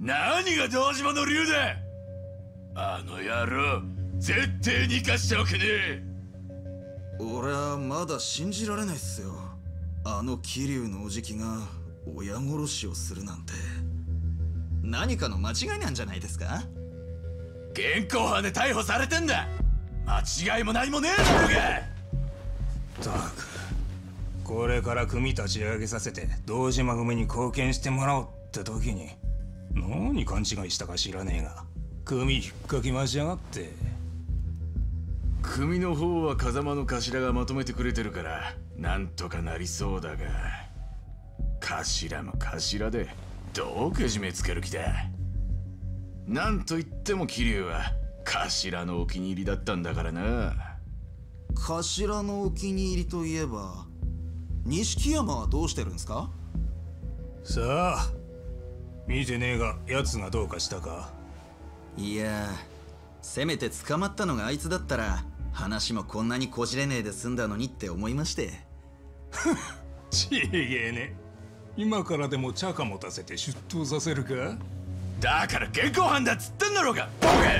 何が堂島の竜だ。あの野郎絶対に生かしておけねえ。 俺はまだ信じられないっすよ。あの桐生のおじきが親殺しをするなんて。何かの間違いなんじゃないですか。 現行犯で逮捕されてんだ。間違いも何もねえだろうが。 ったく、これから組立ち上げさせて堂島組に貢献してもらおうって時に何勘違いしたか知らねえが組引っかき回しやがって。 組の方は風間の頭がまとめてくれてるからなんとかなりそうだが、頭も頭でどうけじめつける気だ。なんといっても桐生は頭のお気に入りだったんだからな。 頭のお気に入りといえば錦山はどうしてるんすか。 さあ見てねえが奴がどうかしたか。 いやせめて捕まったのがあいつだったら話もこんなにこじれねえで済んだのにって思いまして。 ちげえね。今からでもチャカ持たせて出頭させるか。 だから現行犯だっつってんだろうがボケ。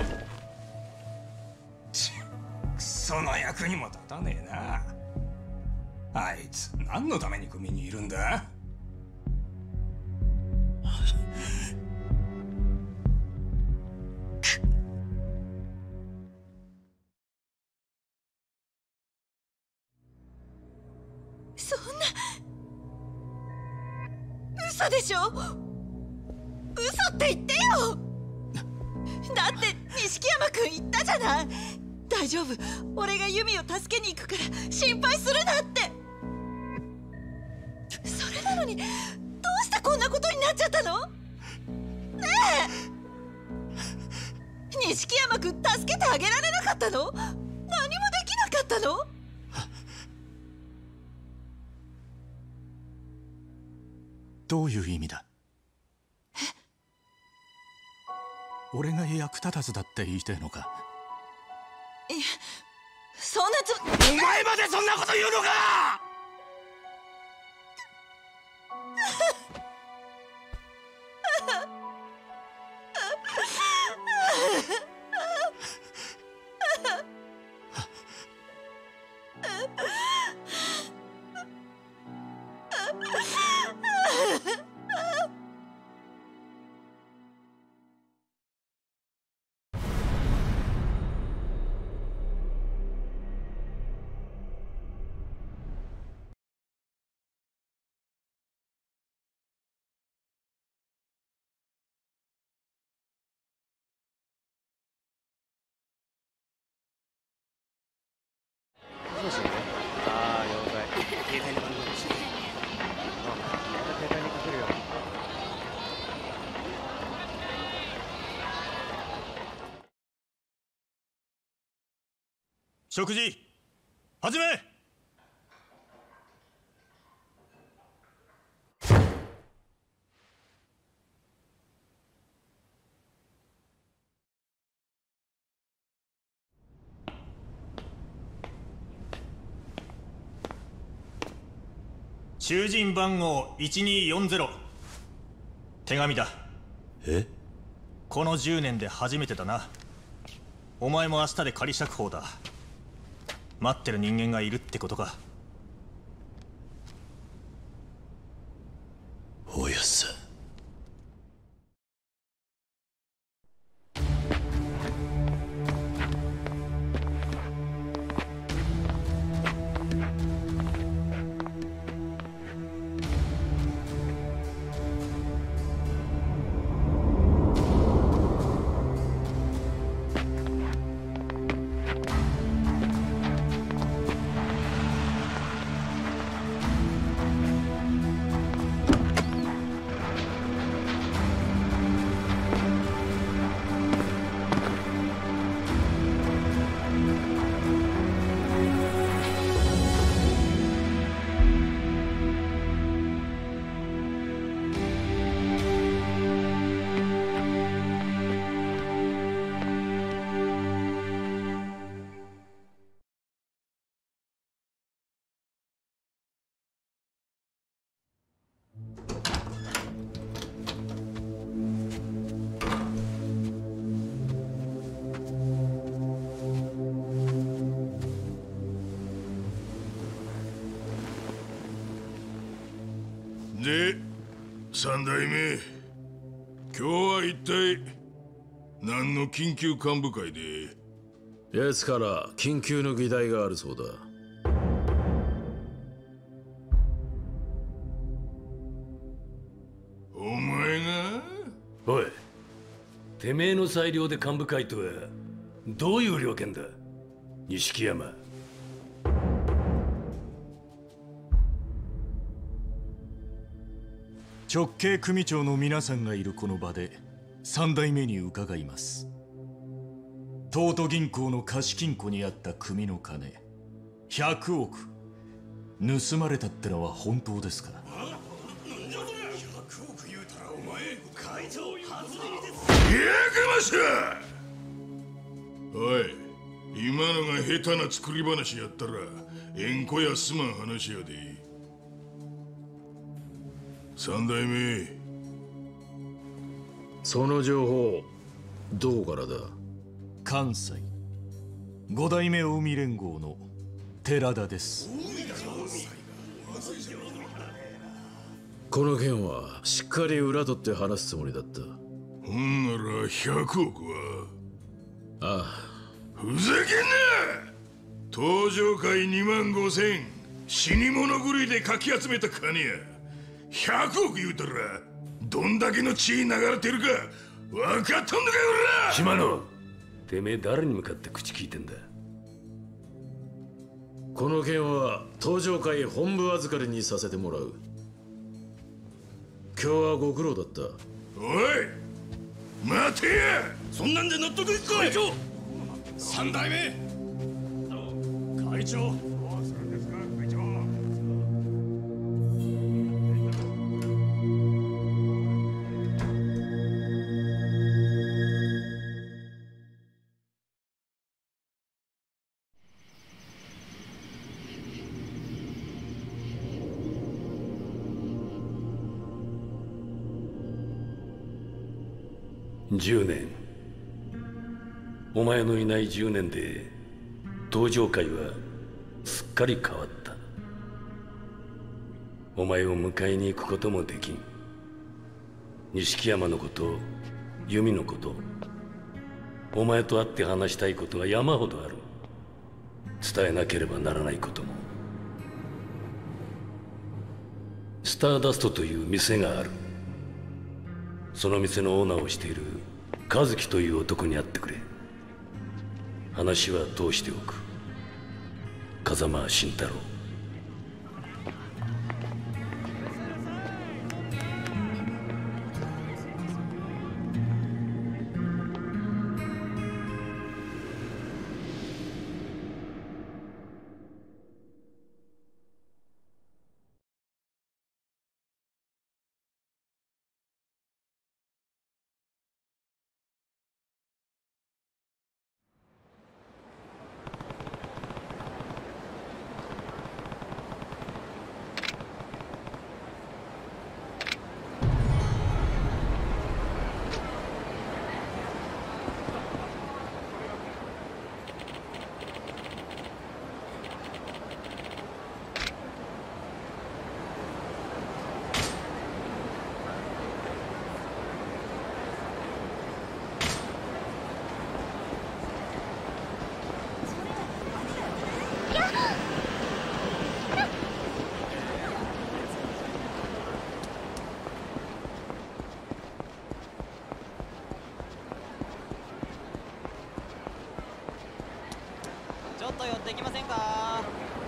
クソの役にも立たねえな。あいつ何のために組にいるんだ。 そんな嘘でしょ。嘘って言ってよ。だって錦山君言ったじゃない。大丈夫、俺がユミを助けに行くから心配するなって。それなのにどうしてこんなことになっちゃったのねえ。錦山君助けてあげられなかったの。何もできなかったの。 どういう意味だ。俺が役立たずだって言いてえのか。 いや、そんなお前までそんなこと言うのか。 もしもし。ああ、了解。携帯の番号欲しい。また携帯にかけるよ。 食事始め。囚人番号1240。手紙だ。 え？ この10年で初めてだな。お前も明日で仮釈放だ。待ってる人間がいるってことか。 おやっさ。 で、三代目、今日は一体何の緊急幹部会で？ 奴から緊急の議題があるそうだ。 お前が？ おい、てめえの裁量で幹部会とはどういう了見だ、錦山。 直系組長の皆さんがいるこの場で三代目に伺います。東都銀行の貸金庫にあった組の金100億盗まれたってのは本当ですか？ おい、今のが下手な作り話やったら縁故やすまん話やで。三代目、 その情報どこからだ？ 関西五代目近江連合の寺田です。 この件はしっかり裏取って話すつもりだった。 ほんなら100億は？ ああ。 ふざけんな！登場会25000死に物狂いでかき集めた金や。100億言うたらどんだけの血流れてるか分かっとんのかよ、おら！ 島野、てめえ誰に向かって口聞いてんだ？ この件は登場会本部預かりにさせてもらう。今日はご苦労だった。 おい待てや！ そんなんで納得いくか？会長、三代目会長。 10年、お前のいない10年で登場会はすっかり変わった。お前を迎えに行くこともできん。錦山のこと、由美のこと、お前と会って話したいことが山ほどある。伝えなければならないことも。スターダストという店がある。その店のオーナーをしている和樹という男に会ってくれ。話は通しておく。風間慎太郎。 ちょっと寄ってきませんか？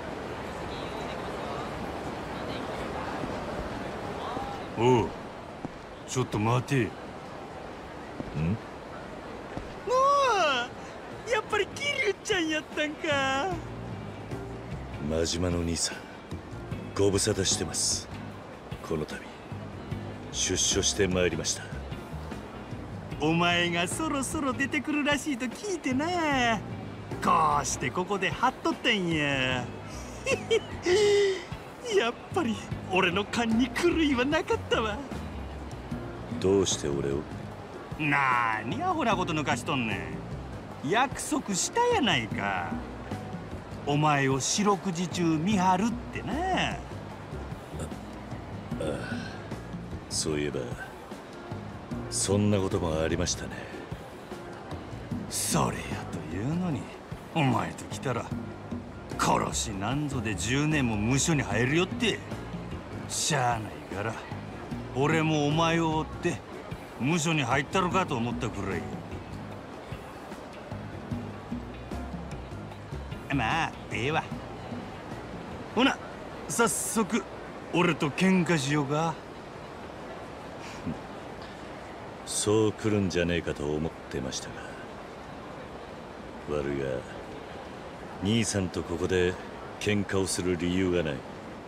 おう、ちょっと待て。 もうやっぱり桐生ちゃんやったんか。 真島の兄さん、ご無沙汰してます。この度出所してまいりました。 お前がそろそろ出てくるらしいと聞いてな。こうしてここで張っとったんや。やっぱり俺の勘に狂いはなかったわ。 どうして俺を？ なーにアホなこと抜かしとんねん。約束したやないか。お前を四六時中見張るってな。 そういえばそんなこともありましたね。 それやというのにお前と来たら殺しなんぞで10年も無所に入るよってしゃあないから俺もお前を追って無所に入ったのかと思ったくらいよ。まあええわ。ほな早速俺と喧嘩しようか。 そう来るんじゃねえかと思ってましたが、悪いが兄さんとここで喧嘩をする理由がない。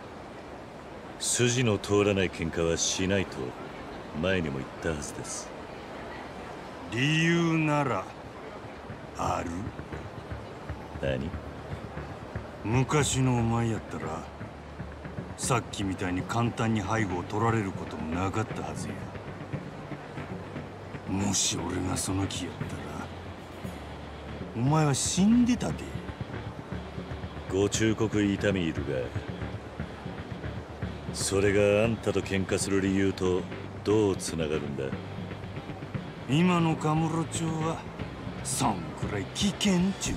筋の通らない喧嘩はしないと前にも言ったはずです。 理由ならある？ 何？ 昔のお前やったらさっきみたいに簡単に背後を取られることもなかったはずや。もし俺がその気やったらお前は死んでたで。 ご忠告痛みいるが、それがあんたと喧嘩する理由とどうつながるんだ？ 今のカムロ町はそんくらい危険ちゅう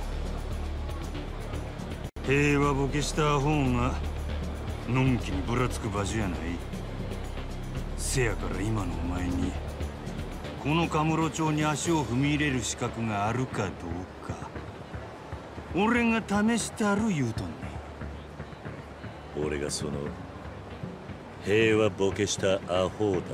と。平和ボケした方がのんきにぶらつく場所やない。せやから今のお前にこのカムロ町に足を踏み入れる資格があるかどうか俺が試したる言うとんねん。俺がその平和ボケしたアホだと？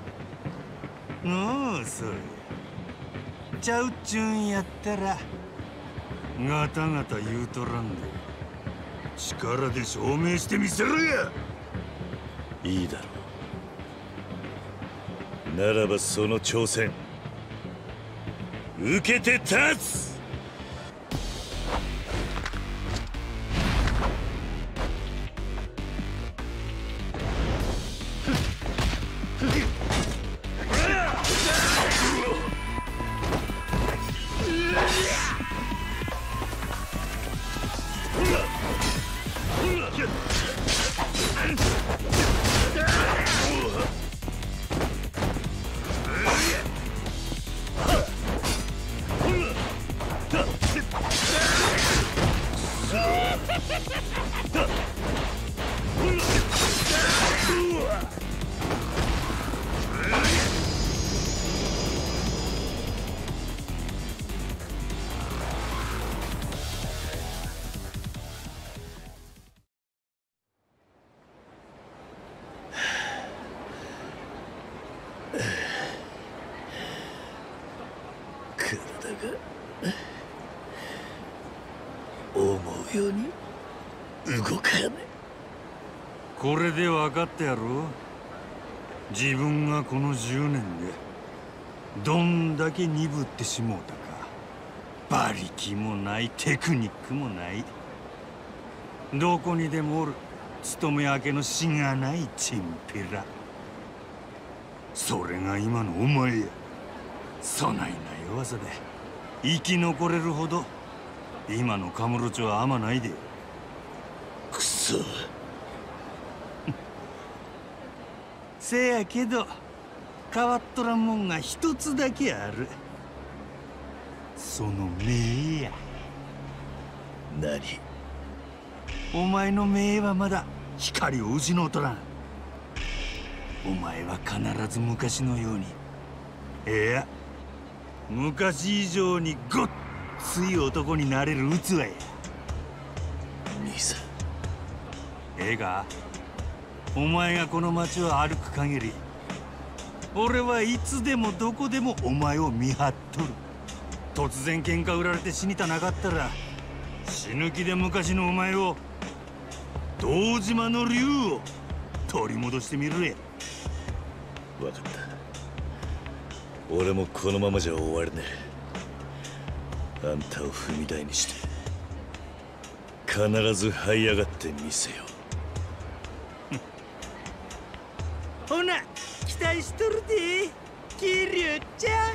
おう、それちゃうっちゅうんやったらガタガタ言うとらんで力で証明してみせろや。 いいだろう。ならばその挑戦受けて立つ。 ように動かね。 これで分かったやろ。自分がこの10年でどんだけ鈍ってしもうたか。馬力もないテクニックもない、どこにでもおる勤め明けのしがないチンピラ。それが今のお前や。そないな弱さで生き残れるほど今のカムロ町は甘ないで。 くそ。 せやけど変わっとらんもんが一つだけある。その目や。 何？ お前の目はまだ光を失うとらん。お前は必ず昔のように、いや昔以上にごっつい男になれる器や。 兄さん。 ええか、お前がこの町を歩く限り俺はいつでもどこでもお前を見張っとる。突然喧嘩売られて死にたなかったら死ぬ気で昔のお前を、堂島の竜を取り戻してみるや。 分かった。俺もこのままじゃ終われねえ。あんたを踏み台にして必ず這い上がってみせよう。ほな期待しとるで、桐生ちゃん。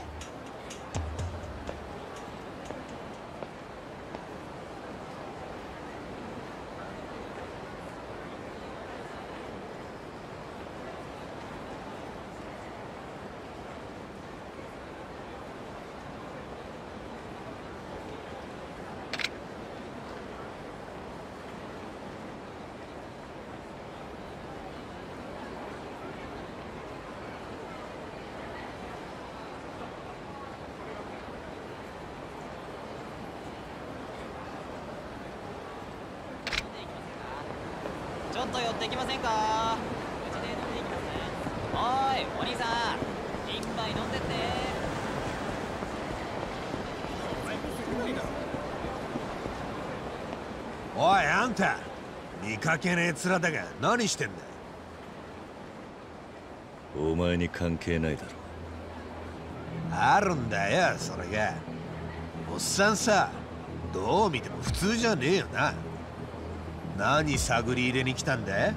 と寄ってきませんか？うちで飲んでいきますね。おーいお兄さん、一杯飲んでって。 おいあんた、見かけねえ面だが何してんだ。 お前に関係ないだろ。 あるんだよそれが。おっさんさ、どう見ても普通じゃねえよな。何探り入れに来たんだ？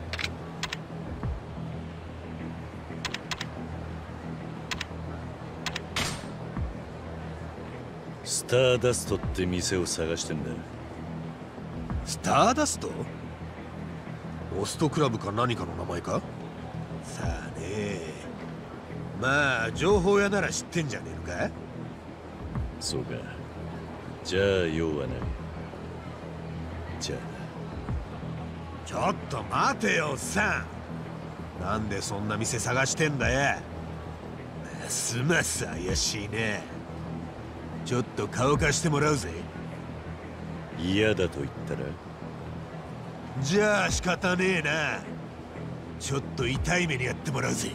スターダストって店を探してんだ。 スターダスト？ホストクラブか何かの名前か？さあね。まあ情報屋なら知ってんじゃねえのか？ そうか。じゃあ用はない。じゃあちょっと待てよおっさん。なんでそんな店探してんだよ。ますます怪しいね。ちょっと顔貸してもらうぜ。 嫌だと言ったら？ じゃあ仕方ねえな。ちょっと痛い目にやってもらうぜ。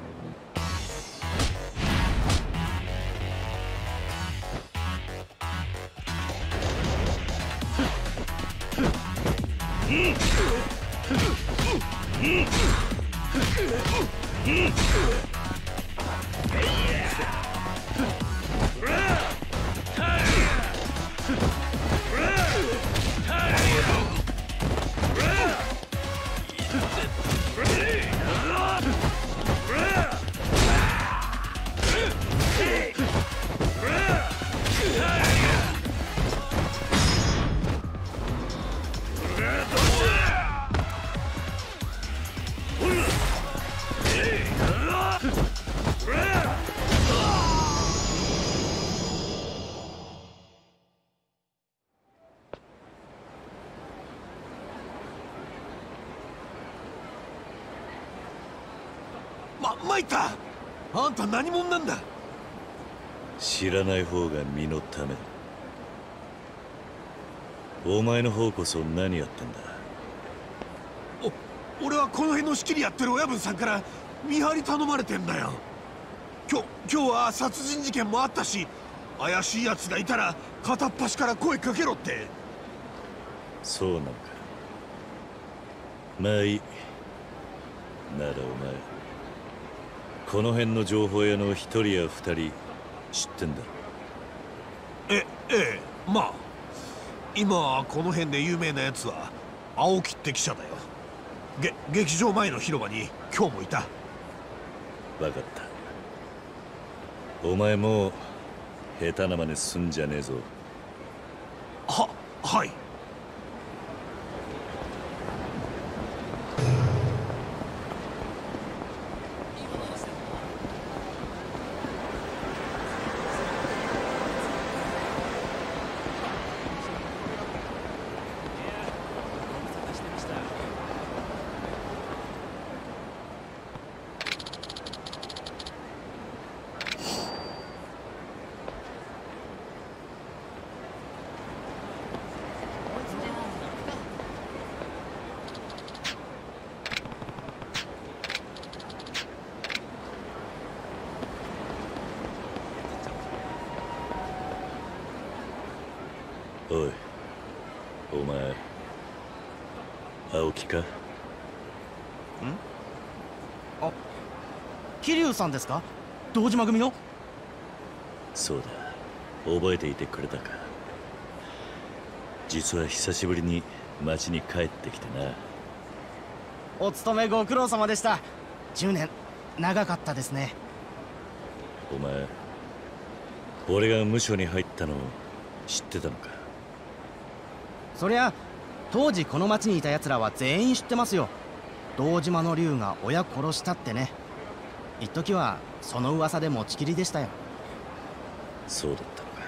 参った。あんた何者なんだ？ 知らない方が身のためだ。お前の方こそ何やってんだ？ 俺はこの辺の仕切りやってる親分さんから見張り頼まれてんだよ。今日は殺人事件もあったし、怪しい奴がいたら片っ端から声かけろって。 そうなのか。まあいい。ならお前この辺の情報屋の一人や二人知ってんだろ？ ええ、まあ今この辺で有名なやつは青木って記者だよ。劇場前の広場に今日もいた。 分かった。お前もう下手な真似すんじゃねえぞ。 はい。 おい、お前青木か？ん？ あ、桐生さんですか？堂島組の？ そうだ、覚えていてくれたか。実は久しぶりに町に帰ってきてな。 お勤めご苦労様でした。10年長かったですね。 お前俺が無所に入ったの知ってたのか？ そりゃ当時この町にいた奴らは全員知ってますよ。堂島の竜が親殺したってね。一時はその噂で持ちきりでしたよ。 そうだったのか。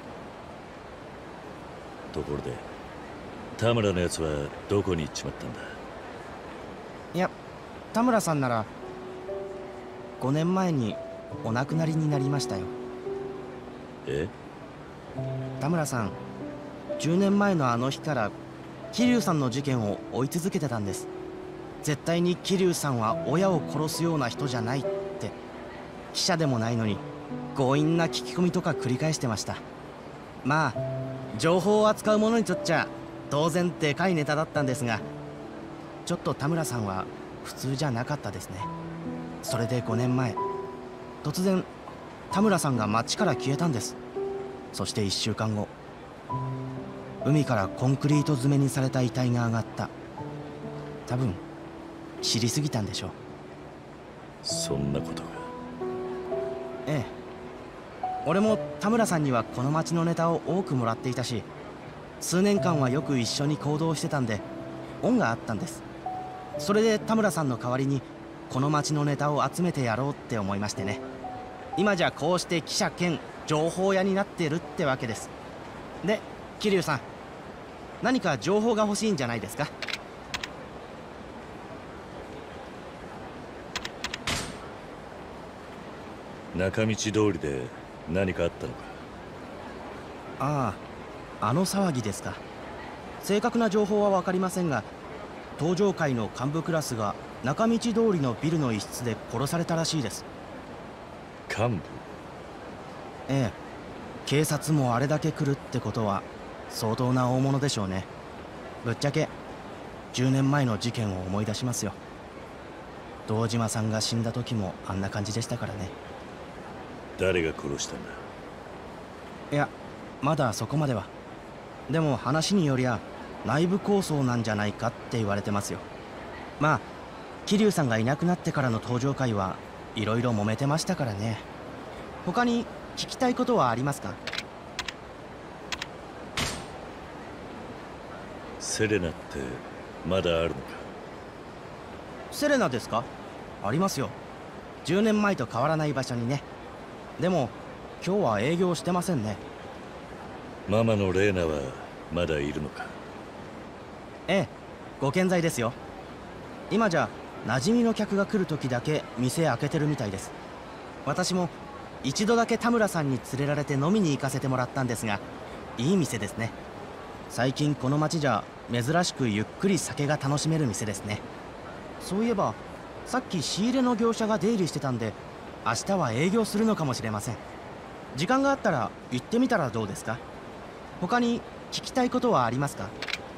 ところで田村のやつはどこに行っちまったんだ？ いや、田村さんなら5年前にお亡くなりになりましたよ。 え？ 田村さん10年前のあの日から桐生さんの事件を追い続けてたんです。 絶対に桐生さんは親を殺すような人じゃないって。記者でもないのに強引な聞き込みとか繰り返してました。まあ情報を扱う者にとっちゃ当然でかいネタだったんですが、ちょっと田村さんは普通じゃなかったですね。それで5年前、突然田村さんが町から消えたんです。そして1週間後、海からコンクリート詰めにされた遺体が上がった。多分知りすぎたんでしょう。 そんなことが。 ええ、俺も田村さんにはこの町のネタを多くもらっていたし、数年間はよく一緒に行動してたんで恩があったんです。それで田村さんの代わりにこの町のネタを集めてやろうって思いましてね。今じゃこうして記者兼情報屋になってるってわけです。で桐生さん、何か情報が欲しいんじゃないですか？ 中道通りで何かあったのか？ ああ、あの騒ぎですか。正確な情報は分かりませんが、東上会の幹部クラスが中道通りのビルの一室で殺されたらしいです。 幹部？ ええ、警察もあれだけ来るってことは相当な大物でしょうね。ぶっちゃけ10年前の事件を思い出しますよ。堂島さんが死んだ時もあんな感じでしたからね。 誰が殺したんだ？ いや、まだそこまでは。でも話によりゃ内部抗争なんじゃないかって言われてますよ。まあ桐生さんがいなくなってからの登場会はいろいろ揉めてましたからね。他に聞きたいことはありますか？ セレナってまだあるのか？ セレナですか？ありますよ。10年前と変わらない場所にね。でも今日は営業してませんね。 ママのレーナはまだいるのか？ ええ、ご健在ですよ。今じゃ馴染みの客が来る時だけ店開けてるみたいです。私も一度だけ田村さんに連れられて飲みに行かせてもらったんですが、いい店ですね。最近この町じゃ珍しくゆっくり酒が楽しめる店ですね。そういえばさっき仕入れの業者が出入りしてたんで、明日は営業するのかもしれません。時間があったら行ってみたらどうですか？他に聞きたいことはありますか？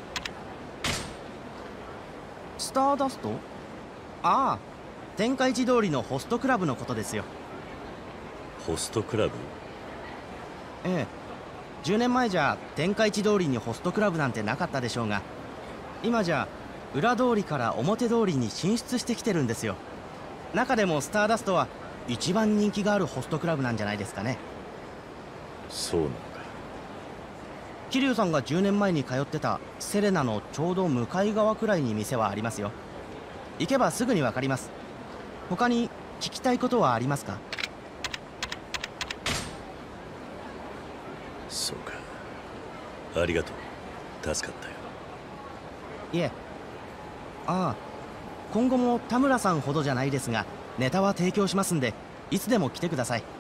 スターダスト？ああ、天下一通りのホストクラブのことですよ。 ホストクラブ？ ええ、10年前じゃ天下一通りにホストクラブなんてなかったでしょうが、今じゃ裏通りから表通りに進出してきてるんですよ。中でもスターダストは一番人気があるホストクラブなんじゃないですかね。 そうなのか。 桐生さんが10年前に通ってたセレナのちょうど向かい側くらいに店はありますよ。行けばすぐにわかります。他に聞きたいことはありますか？ そうか、ありがとう。助かったよ。 いえ、ああ、今後も田村さんほどじゃないですがネタは提供しますんで、いつでも来てください。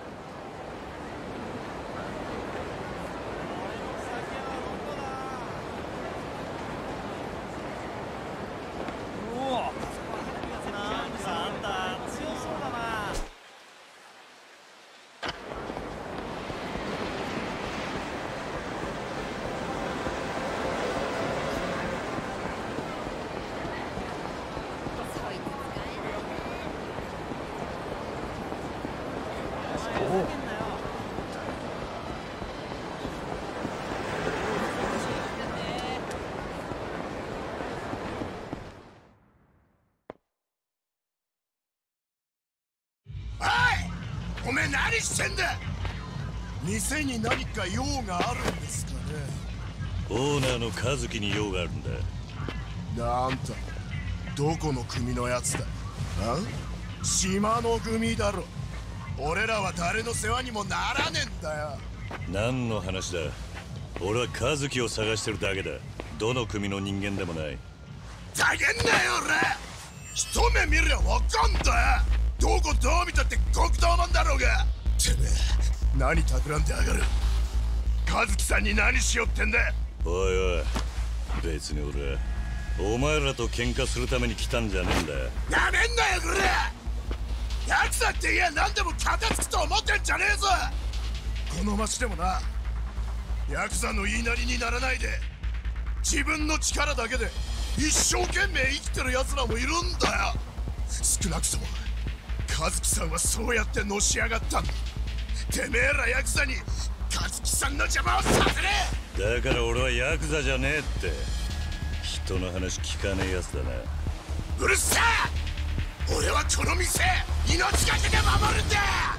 おめえ何してんだ？ 店に何か用があるんですかね？ オーナーの和樹に用があるんだ。 あんたどこの組のやつだ？あ？島の組だろ。俺らは誰の世話にもならねえんだよ。 何の話だ？俺は和樹を探してるだけだ。どの組の人間でもない。 ざけんなよ俺。一目見りゃわかんだよ。どこどう見たって黒道マンだろうが。てめえ何企んでやがる？和樹さんに何しよってんだ？ おいおい、別に俺はお前らと喧嘩するために来たんじゃねえんだよ。 なめんなよこれ。ヤクザって言え何でも片付くと思ってんじゃねえぞ。この町でもな、ヤクザの言いなりにならないで自分の力だけで一生懸命生きてる奴らもいるんだよ。少なくとも和樹さんはそうやってのし上がったんだ。てめえらヤクザに和樹さんの邪魔をさせねえ。だから俺はヤクザじゃねえって。人の話聞かねえやつだな。 うるせえ。俺はこの店命がけで守るんだ。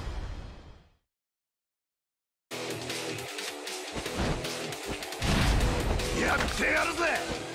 やってやるぜ。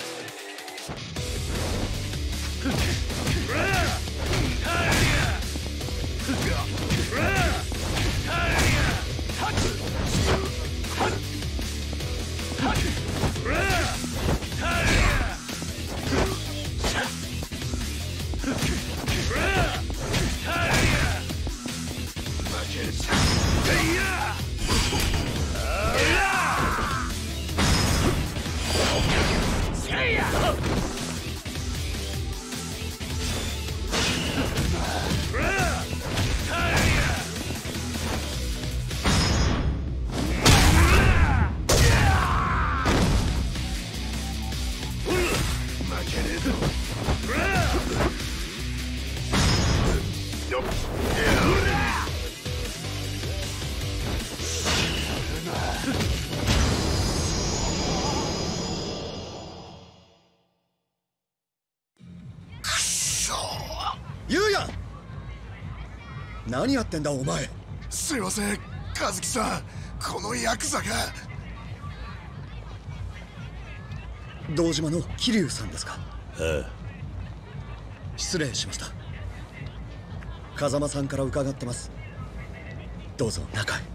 何やってんだお前。 すいません和樹さん、このヤクザが。 堂島の桐生さんですか。 ああ。 失礼しました。風間さんから伺ってます。どうぞ中へ。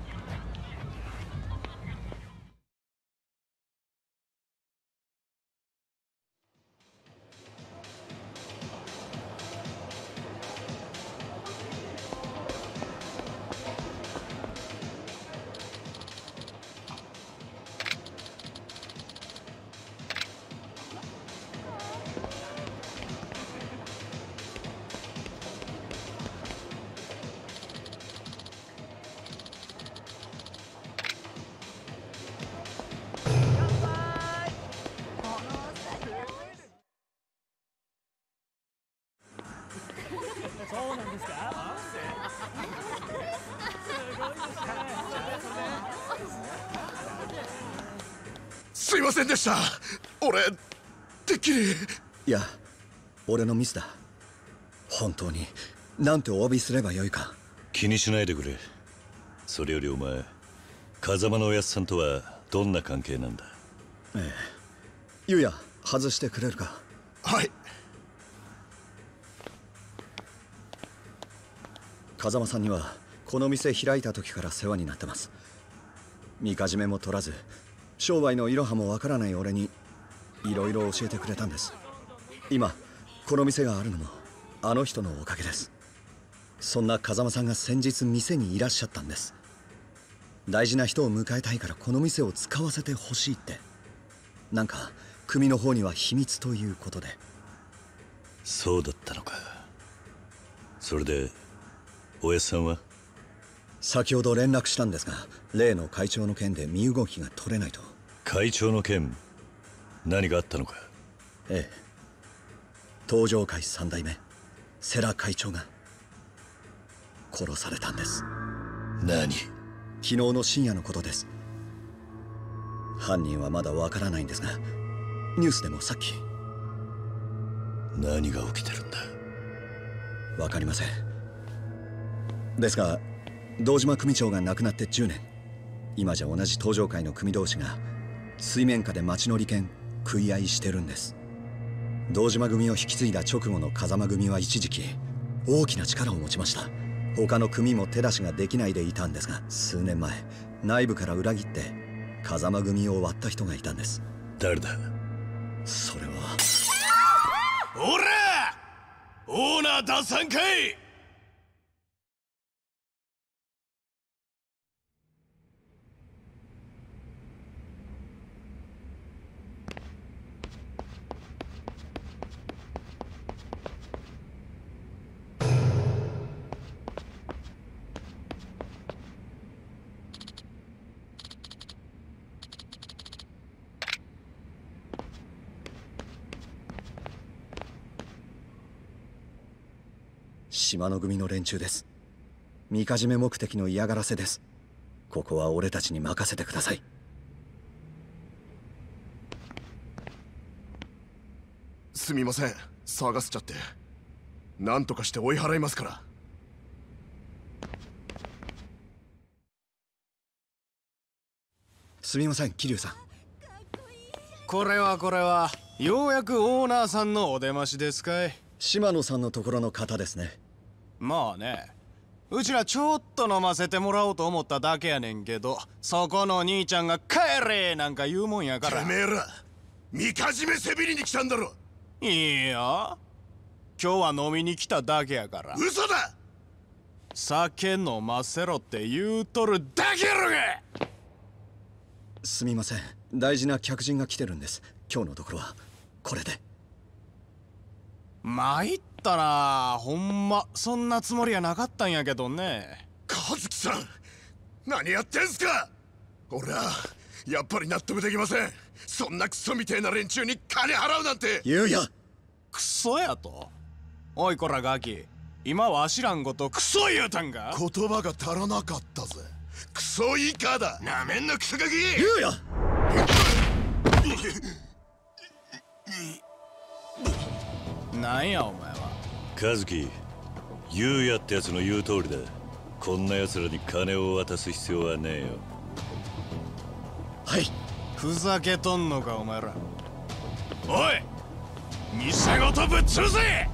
そうなんですか。 すいませんでした。俺てっきり。 いや、俺のミスだ。本当になんてお詫びすればよいか。 気にしないでくれ。それよりお前、風間のおやつさんとはどんな関係なんだ。 ええ。ゆうや、外してくれるか。 はい。 風間さんにはこの店開いた時から世話になってます。みかじめも取らず商売のいろはもわからない俺にいろいろ教えてくれたんです。今この店があるのもあの人のおかげです。そんな風間さんが先日店にいらっしゃったんです。大事な人を迎えたいからこの店を使わせてほしいって。なんか組の方には秘密ということで。 そうだったのか。それでおやっさんは？ 先ほど連絡したんですが、例の会長の件で身動きが取れないと。 会長の件、何があったのか？ ええ。東上会3代目世良会長が殺されたんです。 何？ 昨日の深夜のことです。犯人はまだわからないんですが、ニュースでもさっき。 何が起きてるんだ？ わかりません。ですが堂島組長が亡くなって10年。今じゃ同じ東上会の組同士が水面下で町の利権食い合いしてるんです。堂島組を引き継いだ直後の風間組は一時期大きな力を持ちました。他の組も手出しができないでいたんですが、数年前内部から裏切って風間組を割った人がいたんです。 誰だ？ それは。 おら！オーナー出さんかい！ 島の組の連中です。みかじめ目的の嫌がらせです。ここは俺たちに任せてください。 すみません、騒がせちゃって。何とかして追い払いますから。 すみません、桐生さん。 これはようやくオーナーさんのお出ましですかい。 島野さんのところの方ですね。 まあね、うちらちょっと飲ませてもらおうと思っただけやねんけど、そこの兄ちゃんが帰れなんか言うもんやから。 てめえらみかじめせびりに来たんだろ。 いいや、今日は飲みに来ただけやから。 嘘だ。 酒飲ませろって言うとるだけやろが。 すみません、大事な客人が来てるんです。今日のところはこれで。 参ったな、ほんまそんなつもりはなかったんやけどね。 和樹さん、何やってんすか。俺はやっぱり納得できません。そんなクソみてえな連中に金払うなんて。 言うや。 クソやと。おいこらガキ、今は知らんことクソ言うたんか。 言葉が足らなかったぜ。クソ以下だ。なめんなクソガキ。 言うや。 なんやお前は。 和樹、言うやってやつの言う通りだ。こんな奴らに金を渡す必要はねえよ。 はい。 ふざけとんのかお前ら。おい、店ごとぶっ潰せ。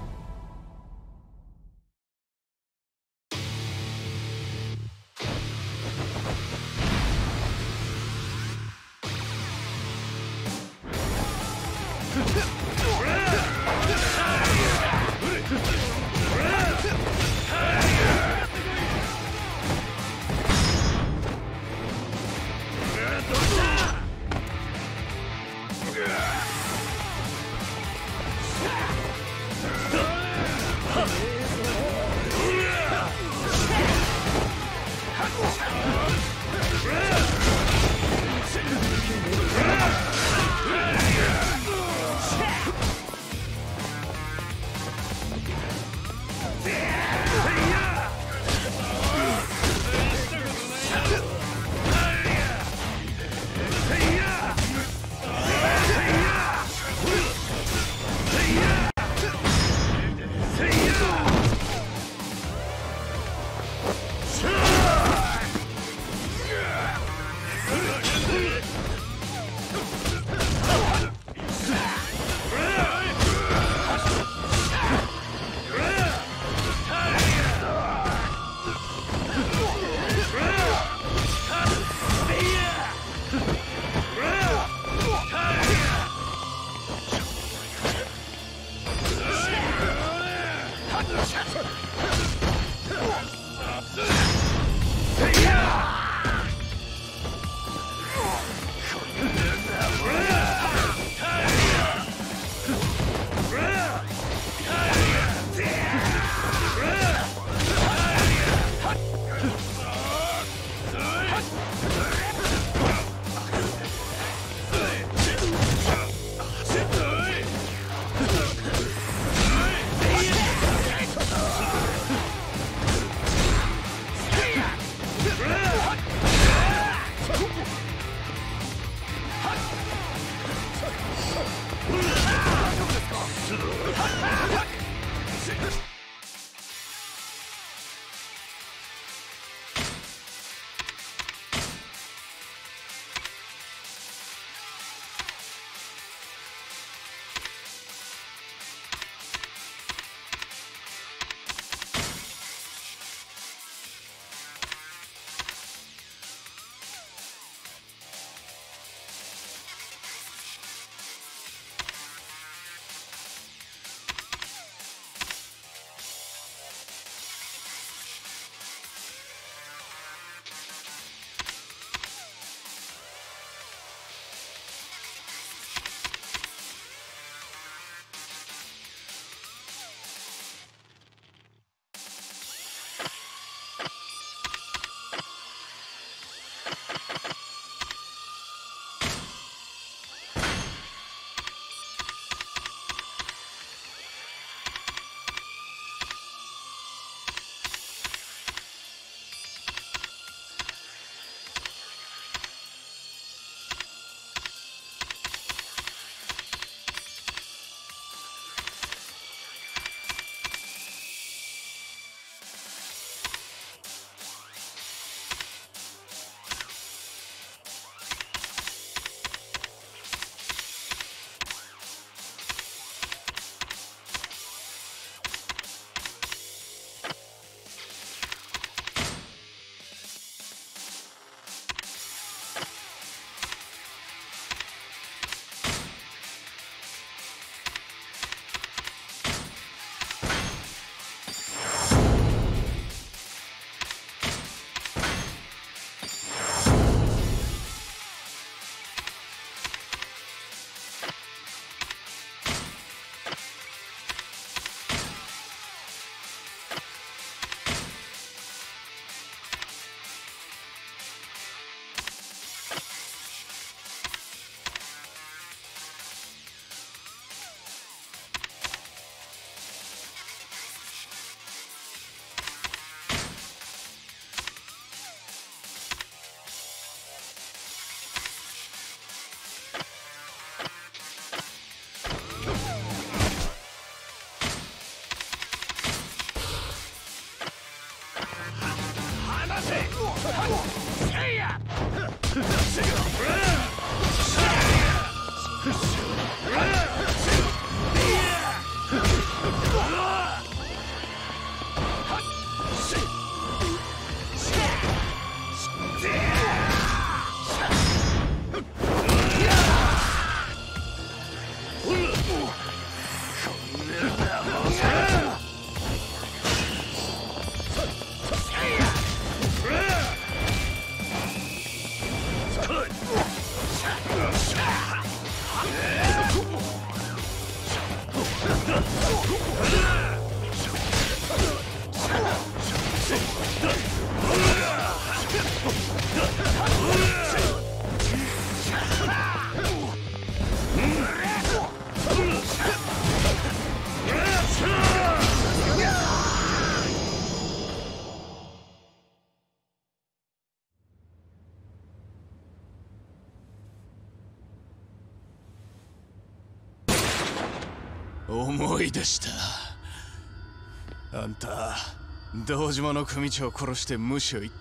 思い出した。あんた堂島の組長を殺して無視を言った。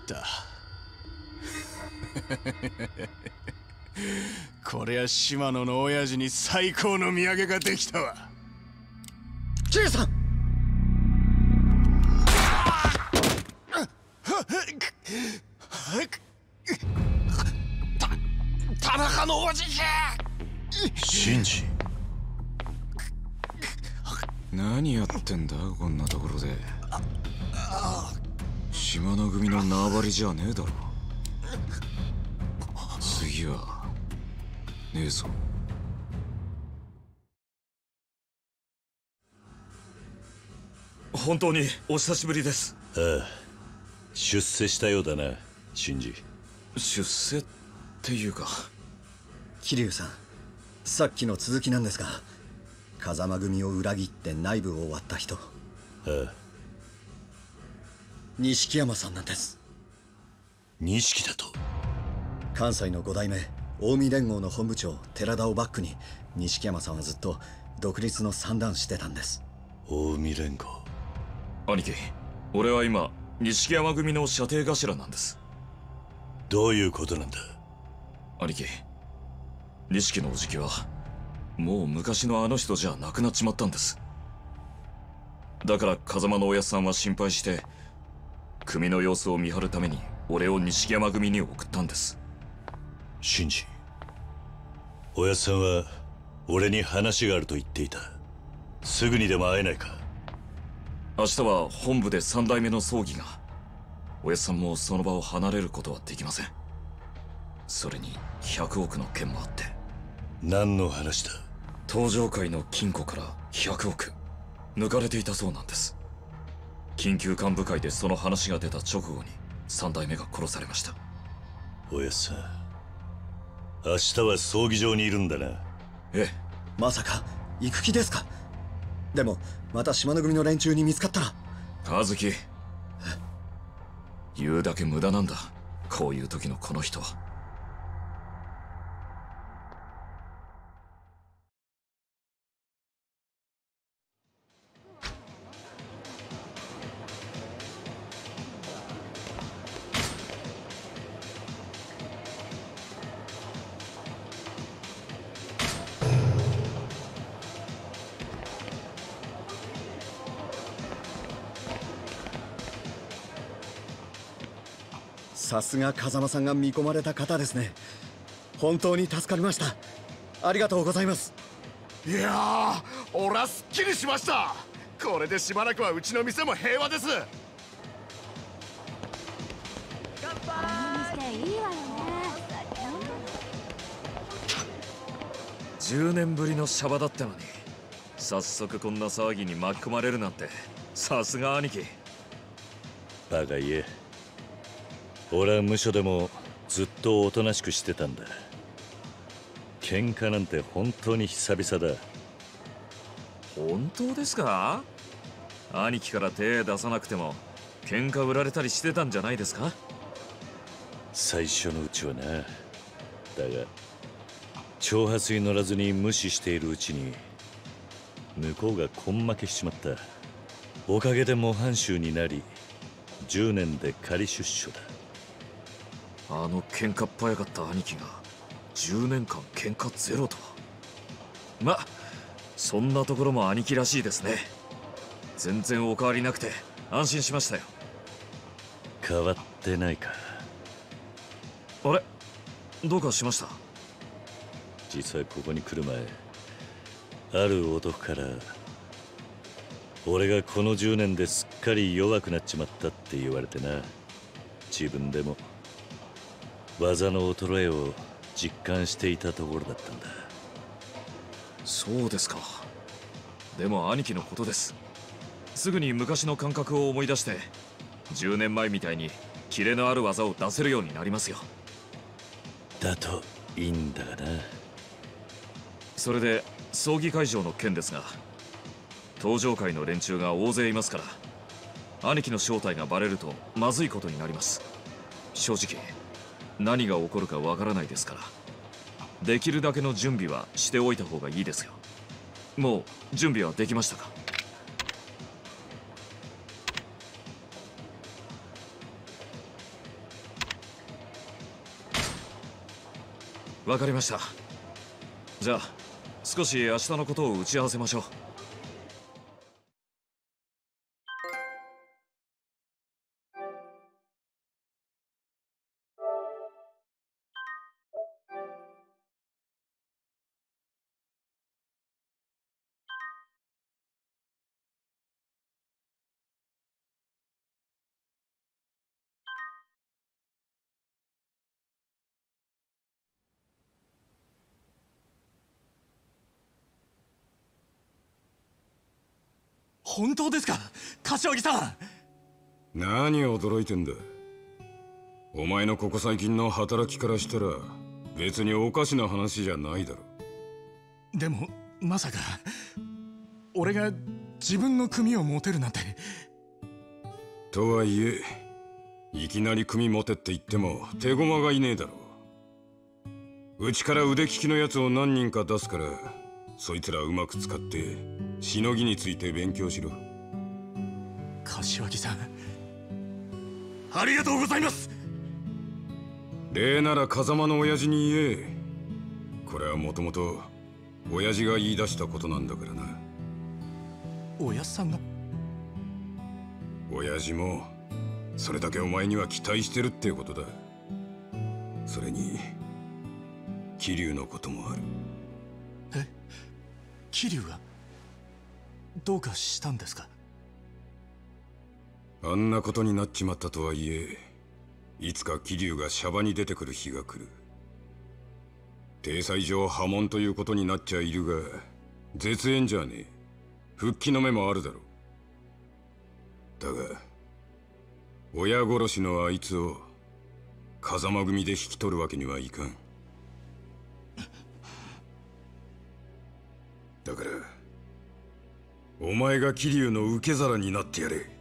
こりゃ島野の親父に最高の土産ができたわ。 キリさん、 田中のおじき。 シンジ、何やってんだこんなところで。島の組の縄張りじゃねえだろ。次はねえぞ。 本当にお久しぶりです。ああ、出世したようだな、シンジ。 出世っていうか。 桐生さん、さっきの続きなんですが、風間組を裏切って内部を割った人、錦山さんなんです。 錦だと？ 関西の5代目近江連合の本部長寺田をバックに錦山さんはずっと独立の算段してたんです。 近江連合。 兄貴、俺は今錦山組の射程頭なんです。 どういうことなんだ？ 兄貴、錦のおじきはもう昔のあの人じゃなくなっちまったんです。だから風間のおやっさんは心配して組の様子を見張るために俺を錦山組に送ったんです。 シンジ、おやっさんは俺に話があると言っていた。すぐにでも会えないか？ 明日は本部で3代目の葬儀が。おやっさんもその場を離れることはできません。それに100億の件もあって。 何の話だ？ 東上界の金庫から100億抜かれていたそうなんです。緊急幹部会でその話が出た直後に3代目が殺されました。 おやっさん、明日は葬儀場にいるんだな。 ええ。 まさか行く気ですか？でもまた島の組の連中に見つかったら。 和樹、言うだけ無駄なんだ、こういう時のこの人は。 さすが風間さんが見込まれた方ですね。本当に助かりました。ありがとうございます。 いやー、俺はすっきりしました。これでしばらくはうちの店も平和です。 乾杯。いいわよね。 10年ぶりのシャバだったのに早速こんな騒ぎに巻き込まれるなんて、さすが兄貴。 バカ言え。俺は無所でもずっとおとなしくしてたんだ。喧嘩なんて本当に久々だ。 本当ですか？兄貴から手出さなくても喧嘩売られたりしてたんじゃないですか？ 最初のうちはな。だが挑発に乗らずに無視しているうちに向こうが根負けしちまった。おかげで模範囚になり10年で仮出所だ。 あの喧嘩っ早かった兄貴が10年間喧嘩ゼロとは。ま、そんなところも兄貴らしいですね。全然お変わりなくて安心しましたよ。 変わってないか？ あれ、どうかしました？ 実はここに来る前、ある男から俺がこの10年ですっかり弱くなっちまったって言われてな。自分でも技の衰えを実感していたところだったんだ。 そうですか。でも兄貴のことです。すぐに昔の感覚を思い出して10年前みたいにキレのある技を出せるようになりますよ。 だといいんだがな。 それで葬儀会場の件ですが、登場会の連中が大勢いますから、兄貴の正体がバレるとまずいことになります。正直何が起こるかわからないですから、できるだけの準備はしておいた方がいいですよ。もう準備はできましたか？わかりました。じゃあ少し明日のことを打ち合わせましょう。 本当ですか、柏木さん。 何驚いてんだ。お前のここ最近の働きからしたら別におかしな話じゃないだろ。 でもまさか俺が自分の組を持てるなんて。 とはいえいきなり組持てって言っても手駒がいねえだろ。うちから腕利きのやつを何人か出すから、そいつらうまく使ってしのぎについて勉強しろ。 柏木さん、ありがとうございます。 礼なら風間の親父に言え。これはもともと親父が言い出したことなんだからな。 親さんが？ 親父もそれだけお前には期待してるってことだ。それに桐生のこともある。 え？桐生がどうかしたんですか？ あんなことになっちまったとはいえ、いつか桐生がシャバに出てくる日が来る。体裁上破門ということになっちゃいるが、絶縁じゃねえ。復帰の目もあるだろう。だが親殺しのあいつを風間組で引き取るわけにはいかん。だからお前が桐生の受け皿になってやれ。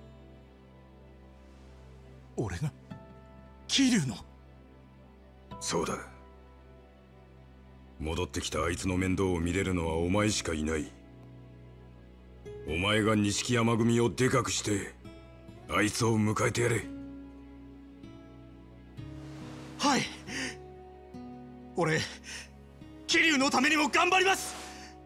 俺が桐生の？ そうだ。戻ってきたあいつの面倒を見れるのはお前しかいない。お前が錦山組をでかくしてあいつを迎えてやれ。 はい、俺桐生のためにも頑張ります。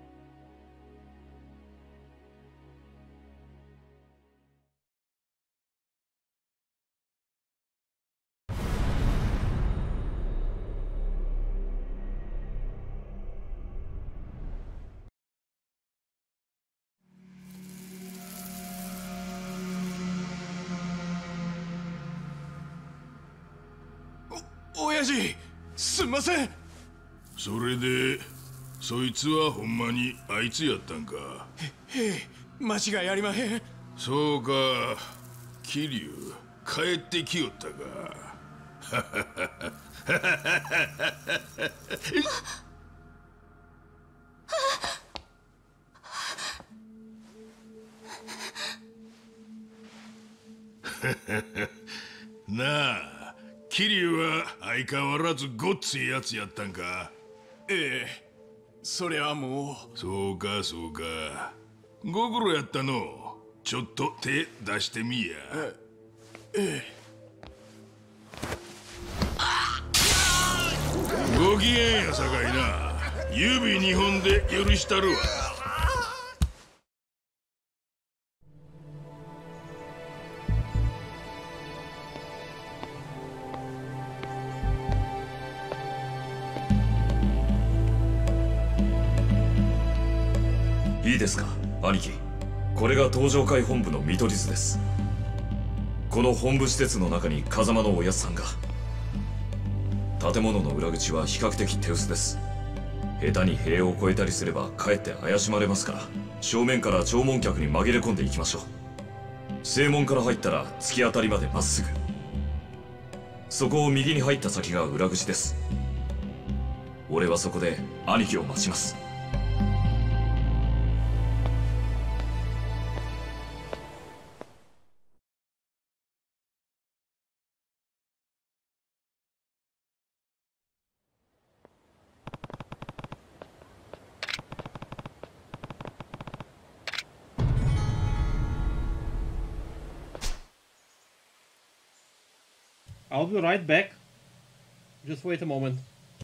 親父、すんません。 それでそいつはほんまにあいつやったんか？ へえ、間違いありまへん。 そうか、桐生帰ってきよったか。なあ、桐生は相変わらずごっついやつやったんか？ ええ、それはもう。そうかそうか、ご苦労やったの。ちょっと手出してみや。 ええ。 ご機嫌やさかいな。指2本で許したるわ。 いいですか、兄貴。 これが東上会本部の見取り図です。この本部施設の中に風間のおやつさんが。建物の裏口は比較的手薄です。下手に塀を越えたりすればかえって怪しまれますから、正面から弔問客に紛れ込んでいきましょう。正門から入ったら突き当たりまでまっすぐ、そこを右に入った先が裏口です。俺はそこで兄貴を待ちます。 I'll be right back. Just wait a moment.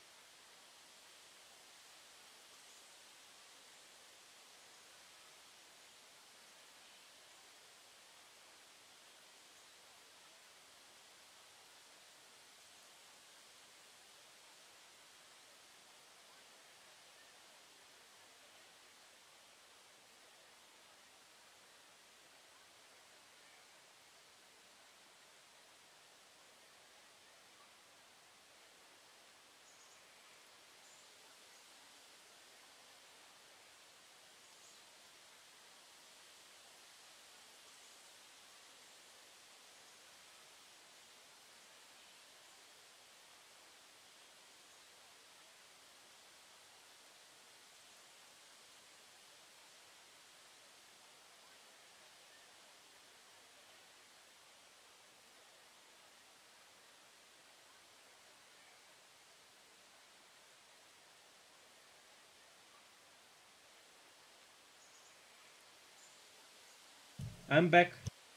I'm back.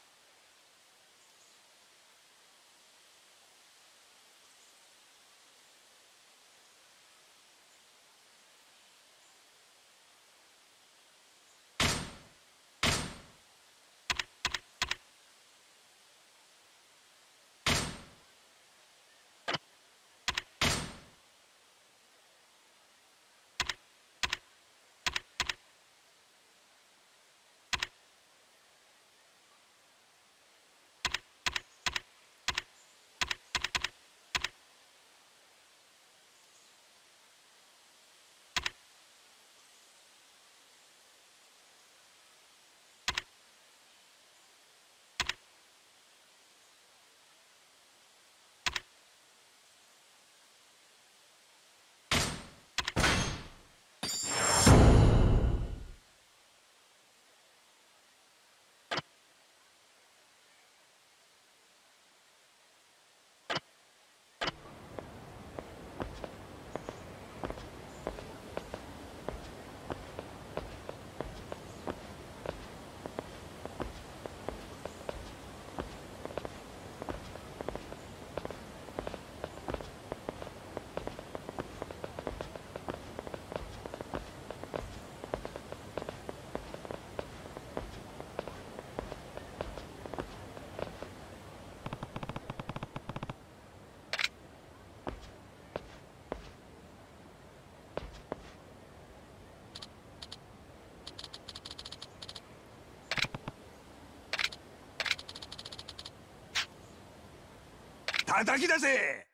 叩き出せ。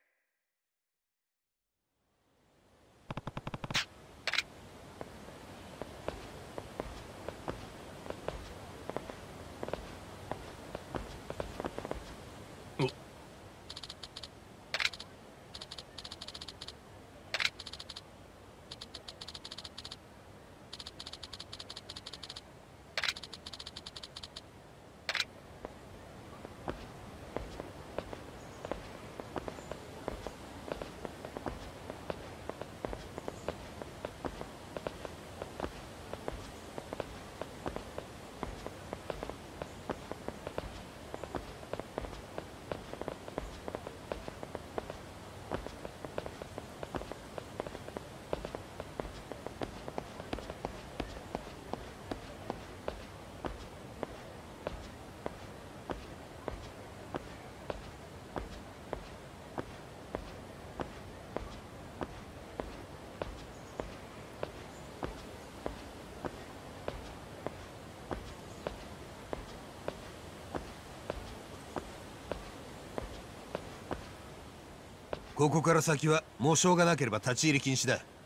ここから先は喪章がなければ立ち入り禁止だ。